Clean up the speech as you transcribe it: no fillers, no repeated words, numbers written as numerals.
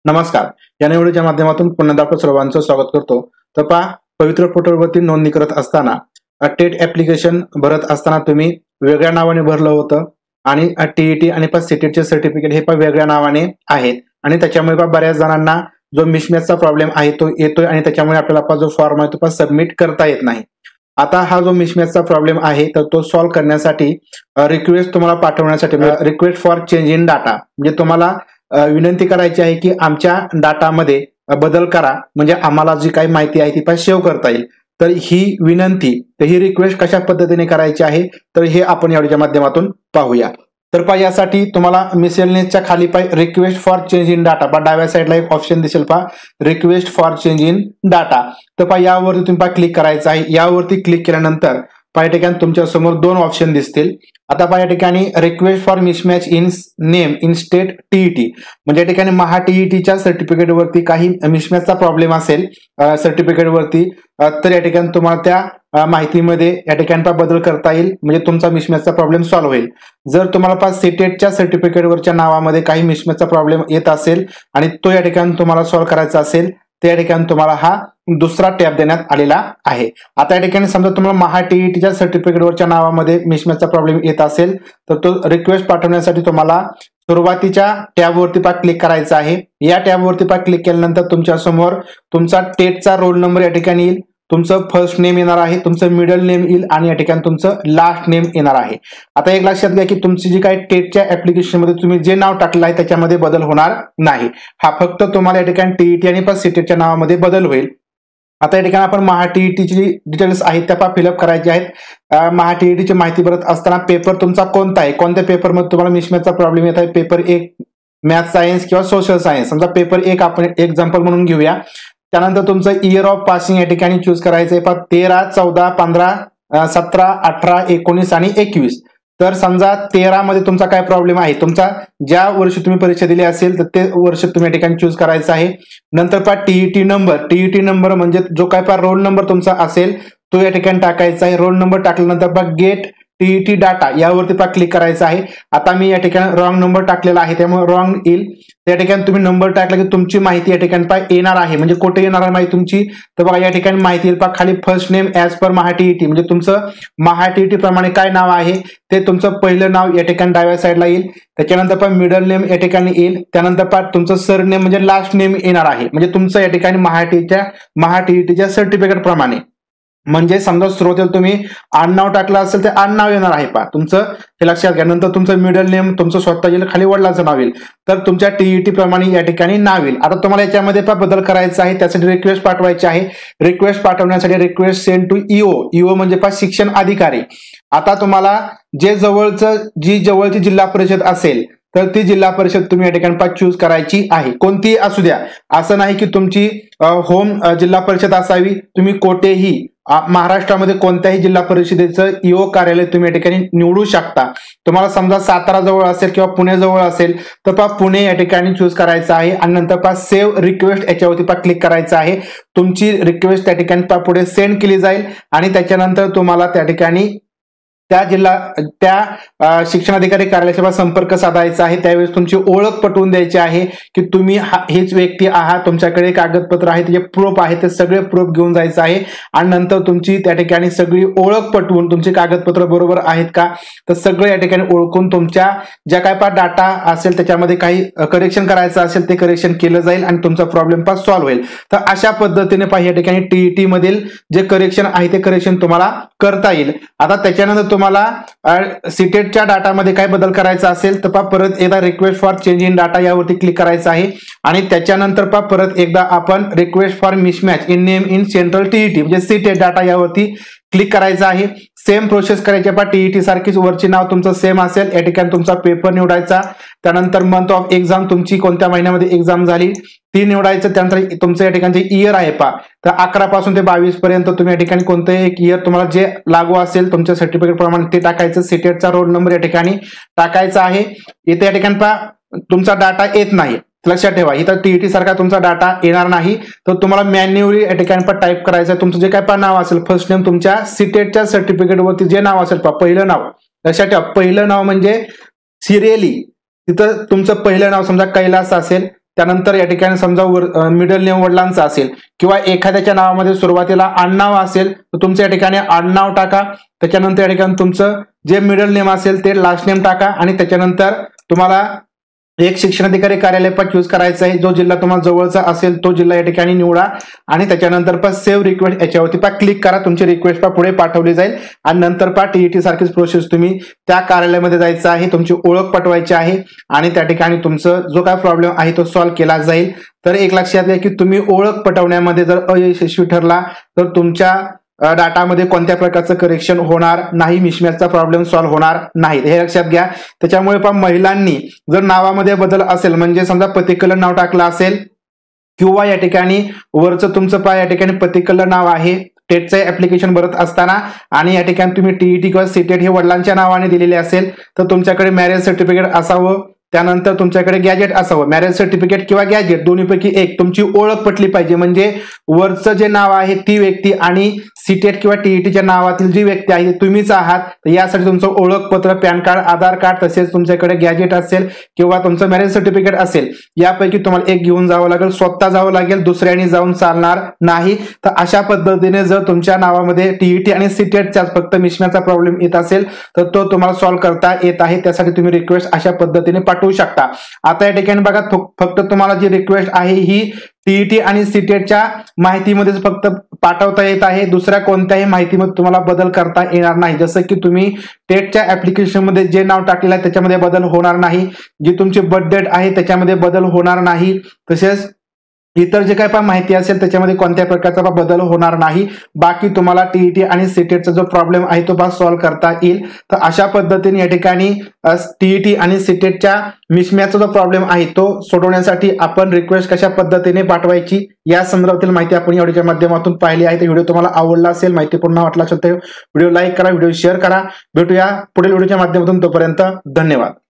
नमस्कार. या निवडीच्या माध्यमातून पुन्हा आपलं सर्वांचं स्वागत करतो. तर पहा, पवित्र पोर्टलवरती नोंदणी करत असताना टेट ऍप्लिकेशन भरत असताना तुम्ही वेगळ्या नावाने भरलं होतं आणि टीईटी आणि सीटेटचे सर्टिफिकेट हे पण वेगळ्या नावाने आहेत आणि त्याच्यामुळे बऱ्याच जणांना जो मिसमॅचचा प्रॉब्लेम आहे तो येतोय आणि त्याच्यामुळे आपल्याला जो फॉर्म आहे तो सबमिट करता येत नाही. आता हा जो मिसमॅचचा प्रॉब्लेम आहे तर तो सॉल्व्ह करण्यासाठी रिक्वेस्ट तुम्हाला पाठवण्यासाठी request for change in data म्हणजे तुम्हाला विनंती करायची आहे की आमच्या डाटामध्ये बदल करा, म्हणजे आम्हाला जी काही माहिती आहे ती पण सेव्ह करता येईल. तर ही विनंती, तर ही रिक्वेस्ट कशा पद्धतीने करायची आहे तर हे आपण या व्हिडिओच्या माध्यमातून पाहूया. तर पहा, यासाठी तुम्हाला मिसलेनियसच्या खाली पाहिजे request for change in data, पहा डाव्या साईडला एक ऑप्शन दिसेल पहा request for change in data. तर पहा यावरती तुम्ही क्लिक करायचं आहे. यावरती क्लिक केल्यानंतर पहा या ठिकाणी तुमच्या समोर दोन ऑप्शन दिसतील. आता पहा या ठिकाणी request for mismatch in name in state TET, म्हणजे या ठिकाणी महा टीईटीच्या सर्टिफिकेट वरती काही मिसमॅचचा प्रॉब्लेम असेल सर्टिफिकेट वरती, तर या ठिकाणी तुम्हाला त्या माहितीमध्ये या ठिकाणी बदल करता येईल, म्हणजे तुमचा मिसमॅचचा प्रॉब्लेम सॉल्व्ह होईल. जर तुम्हाला सीटेटच्या सर्टिफिकेटवरच्या नावामध्ये काही मिसमॅचचा प्रॉब्लेम येत असेल आणि तो या ठिकाणी तुम्हाला सॉल्व्ह करायचा असेल त्या ठिकाणी तुम्हाला हा दुसरा टॅब देण्यात आलेला आहे. आता या ठिकाणी समजा तुम्हाला महा टीईटीच्या सर्टिफिकेटवरच्या नावामध्ये मिसमॅचचा प्रॉब्लेम येत असेल तर तो रिक्वेस्ट पाठवण्यासाठी तुम्हाला सुरुवातीच्या टॅबवरती क्लिक करायचा आहे. या टॅबवरती क्लिक केल्यानंतर तुमच्या समोर तुमचा टेटचा रोल नंबर या ठिकाणी येईल, तुमचं फर्स्ट नेम येणार आहे, तुमचं मिडल नेम येईल आणि या ठिकाणी तुमचं लास्ट नेम येणार आहे. आता एक लक्षात घ्या की तुमची जी काही टेटच्या ऍप्लिकेशन मध्ये तुम्ही जे नाव टाकलं आहे त्याच्यामध्ये बदल होणार नाही. हा फक्त तुम्हाला या ठिकाणी टीईटी आणि सीटेटच्या नावामध्ये बदल होईल. आता या ठिकाणी आपण महा टीईटीची डिटेल्स आहेत त्या फिलअप करायचे आहेत. महा टीईटीची माहिती भरत असताना पेपर तुमचा कोणता आहे, कोणत्या पेपरमध्ये तुम्हाला मिसमॅचचा प्रॉब्लेम येत आहे, पेपर 1 मॅथ सायन्स किंवा सोशल सायन्स, समजा पेपर 1 आपण एक्झाम्पल म्हणून घेऊया. त्यानंतर तुमचं इयर ऑफ पासिंग या ठिकाणी चूज करायचं आहे. 13, 14, 15, 17, 18, 19 आणि 21. तर समजा 13 मध्ये तुमचा काय प्रॉब्लेम आहे, तुमचा ज्या वर्षी तुम्ही परीक्षा दिली असेल तर ते वर्ष तुम्ही या ठिकाणी चूज करायचं आहे. नंतर टीईटी नंबर म्हणजे जो काय रोल नंबर तुमचा असेल तो या ठिकाणी टाकायचा आहे. रोल नंबर टाकल्यानंतर गेट टीईटी डाटा यावरती क्लिक करायचं आहे. आता मी या ठिकाणी रॉंग नंबर टाकलेला आहे त्यामुळे रॉंग येईल. त्या ठिकाणी तुम्ही नंबर टाकला की तुमची माहिती या ठिकाणी येणार आहे, म्हणजे कुठे येणार आहे माहिती तुमची, तर बघा या ठिकाणी माहिती येईल खाली first name as per Maha TET, म्हणजे तुमचं महा टीईटी प्रमाणे काय नाव आहे ते तुमचं पहिलं नाव या ठिकाणी डाव्या साईडला येईल. त्याच्यानंतर मिडल नेम या ठिकाणी येईल. त्यानंतर तुमचं सरनेम म्हणजे लास्ट नेम येणार आहे, म्हणजे तुमचं या ठिकाणी महा टीईटीच्या सर्टिफिकेट प्रमाणे, म्हणजे समजा सुरुवातीला तुम्ही आडनाव टाकलं असेल तर आडनाव येणार आहे पहा तुमचं, हे लक्षात घ्या. नंतर तुमचं मिडल नेम तुमचं स्वतः येईल, खाली वडिलांचं नाव येईल, तर तुमच्या टीईटी प्रमाणे या ठिकाणी नाव येईल. आता तुम्हाला याच्यामध्ये बदल करायचा आहे, त्यासाठी रिक्वेस्ट पाठवायची आहे. रिक्वेस्ट पाठवण्यासाठी रिक्वेस्ट सेंड टू ईओ म्हणजे शिक्षण अधिकारी. आता तुम्हाला जी जवळची जिल्हा परिषद असेल तर ती जिल्हा परिषद तुम्ही या ठिकाणी चूज करायची आहे, कोणतीही असू द्या. असं नाही की तुमची होम जिल्हा परिषद असावी, तुम्ही कोठेही महाराष्ट्रामध्ये कोणत्याही जिल्हा परिषदेचं ईओ कार्यालय तुम्ही या ठिकाणी निवडू शकता. तुम्हाला समजा सातारा जवळ असेल किंवा पुणे जवळ असेल तर पुणे या ठिकाणी चूज करायचं आहे आणि नंतर सेव्ह रिक्वेस्ट याच्यावरती क्लिक करायचं आहे. तुमची रिक्वेस्ट त्या ठिकाणी पुढे सेंड केली जाईल आणि त्याच्यानंतर तुम्हाला त्या ठिकाणी त्या शिक्षणाधिकारी कार्यालयाचा संपर्क साधायचा आहे. त्यावेळेस तुमची ओळख पटवून द्यायची आहे की तुम्ही हेच व्यक्ती आहात, तुमच्याकडे कागदपत्र आहे, त्याचे प्रूफ आहे, ते सगळे प्रूफ घेऊन जायचं आहे आणि नंतर तुमची त्या ठिकाणी सगळी ओळख पटवून तुमची कागदपत्र बरोबर आहेत का तर सगळं या ठिकाणी ओळखून तुमच्या ज्या काय डाटा असेल त्याच्यामध्ये काही करेक्शन करायचं असेल ते करेक्शन केलं जाईल आणि तुमचा प्रॉब्लेम सॉल्व्ह होईल. तर अशा पद्धतीने या ठिकाणी टीईटी मधील जे करेक्शन आहे ते करेक्शन तुम्हाला करता येईल. आता त्याच्यानंतर तुम्हाला सीटेटच्या डाटामध्ये काय बदल करायचा असेल तर परत एकदा request for change in data यावरती क्लिक करायचं आहे आणि त्याच्यानंतर परत एकदा आपण request for mismatch in name in central TET म्हणजे सीटेट डाटा यावरती क्लिक करायचं आहे. सेम प्रोसेस करायची टीईटी सारखीच, वरची नाव तुमचं सेम असेल, या ठिकाणी तुमचा पेपर निवडायचा. त्यानंतर मंथ ऑफ एक्झाम तुमची कोणत्या महिन्यामध्ये एक्झाम झाली ती निवडायचं. त्यानंतर तुमचं या ठिकाणी इयर आहे तर 11 पासून ते 22 पर्यंत तुम्ही या ठिकाणी कोणतंही एक इयर तुम्हाला जे लागू असेल तुमच्या सर्टिफिकेट प्रमाणे ते टाकायचं. सीटेटचा रोल नंबर या ठिकाणी टाकायचा आहे. इथे या ठिकाणी तुमचा डाटा येत नाही, लक्षात ठेवा, इथं टीईटी सारखा तुमचा डाटा येणार नाही, तर तुम्हाला मॅन्युअली या ठिकाणी टाईप करायचं. तुमचं जे काय नाव असेल फर्स्ट नेम तुमच्या सीटेटच्या सर्टिफिकेट वरती जे नाव असेल पहिलं नाव, लक्षात ठेवा पहिलं नाव म्हणजे सिरियली तिथं तुमचं पहिलं नाव समजा कैलास असेल त्यानंतर या ठिकाणी समजा मिडल नेम वडिलांचा असेल किंवा एखाद्याच्या नावामध्ये सुरुवातीला आडनाव असेल तर तुमचं या ठिकाणी आडनाव टाका. त्याच्यानंतर या ठिकाणी तुमचं जे मिडल नेम असेल ते लास्ट नेम टाका आणि त्याच्यानंतर तुम्हाला एक शिक्षणाधिकारी कार्यालय पण चूज करायचं आहे. जो जिल्हा तुम्हाला जवळचा असेल तो जिल्हा या ठिकाणी निवडा आणि त्याच्यानंतर पण सेव्ह रिक्वेस्ट याच्यावरती क्लिक करा. तुमची रिक्वेस्ट पुढे पाठवली जाईल आणि नंतर टीईटी सारखीच प्रोसेस तुम्ही त्या कार्यालयामध्ये जायचं आहे, तुमची ओळख पटवायची आहे आणि त्या ठिकाणी तुमचं जो काय प्रॉब्लेम आहे तो सॉल्व्ह केला जाईल. तर एक लक्षात घ्या की तुम्ही ओळख पटवण्यामध्ये जर अयशस्वी ठरला तर तुमच्या डाटामध्ये कोणत्या प्रकारचं करेक्शन होणार नाही, मिसमॅचचा प्रॉब्लेम सॉल्व्ह होणार नाही, हे लक्षात घ्या. त्याच्यामुळे पण महिलांनी जर नावामध्ये बदल असेल म्हणजे समजा पर्टिक्युलर नाव टाकलं असेल किंवा या ठिकाणी वरचं तुमचं या ठिकाणी पर्टिक्युलर नाव आहे टेटचं ऍप्लिकेशन भरत असताना आणि या ठिकाणी तुम्ही टीईटी किंवा सीटेट हे वडिलांच्या नावाने दिलेले असेल तर तुमच्याकडे मॅरेज सर्टिफिकेट असावं, त्यानंतर तुमच्याकडे गॅजेट असावं. मॅरेज सर्टिफिकेट किंवा गॅजेट दोन्हीपैकी एक तुमची ओळख पटली पाहिजे. म्हणजे वरचं जे नाव आहे ती व्यक्ती आणि सीटेट किंवा टीईटीच्या नावातील जी व्यक्ती आहे तुम्हीच आहात. तर यासाठी तुमचं ओळखपत्र, पॅन कार्ड, आधार कार्ड तसेच तुमच्याकडे गॅजेट असेल किंवा तुमचं मॅरेज सर्टिफिकेट असेल यापैकी तुम्हाला एक घेऊन जावं लागेल, स्वतः जावं लागेल, दुसऱ्याने जाऊन चालणार नाही. तर अशा पद्धतीने जर तुमच्या नावामध्ये टीईटी आणि सीटेटचा फक्त मिसमॅचचा प्रॉब्लेम येत असेल तर तो तुम्हाला सॉल्व्ह करता येत आहे. त्यासाठी तुम्ही रिक्वेस्ट अशा पद्धतीने पाठवू शकता. आता या ठिकाणी बघा फक्त तुम्हाला जी रिक्वेस्ट आहे ही टीईटी आणि सीटेटच्या माहितीमध्येच फक्त पाठवता येत आहे. दुसऱ्या कोणत्याही माहितीमध्ये तुम्हाला बदल करता येणार नाही. जसं की तुम्ही टेटच्या ऍप्लिकेशनमध्ये जे नाव टाकलेलं आहे त्याच्यामध्ये बदल होणार नाही, जी तुमची बर्थ डेट आहे त्याच्यामध्ये बदल होणार नाही, तसेच इतर जे काही पण माहिती असेल त्याच्यामध्ये कोणत्या प्रकारचा बदल होणार नाही. बाकी तुम्हाला टीईटी आणि सीटेटचा जो प्रॉब्लेम आहे तो सॉल्व्ह करता येईल. तर अशा पद्धतीने या ठिकाणी टीईटी आणि सीटेटच्या मिसमॅचचा जो प्रॉब्लेम आहे तो सोडवण्यासाठी आपण रिक्वेस्ट कशा पद्धतीने पाठवायची या संदर्भातील माहिती आपण या व्हिडिओच्या माध्यमातून पाहिली आहे. तर व्हिडिओ तुम्हाला आवडला असेल, माहितीपूर्ण वाटला असेल तर व्हिडिओ लाईक करा, व्हिडिओ शेअर करा. भेटूया पुढील व्हिडिओच्या माध्यमातून. तोपर्यंत धन्यवाद.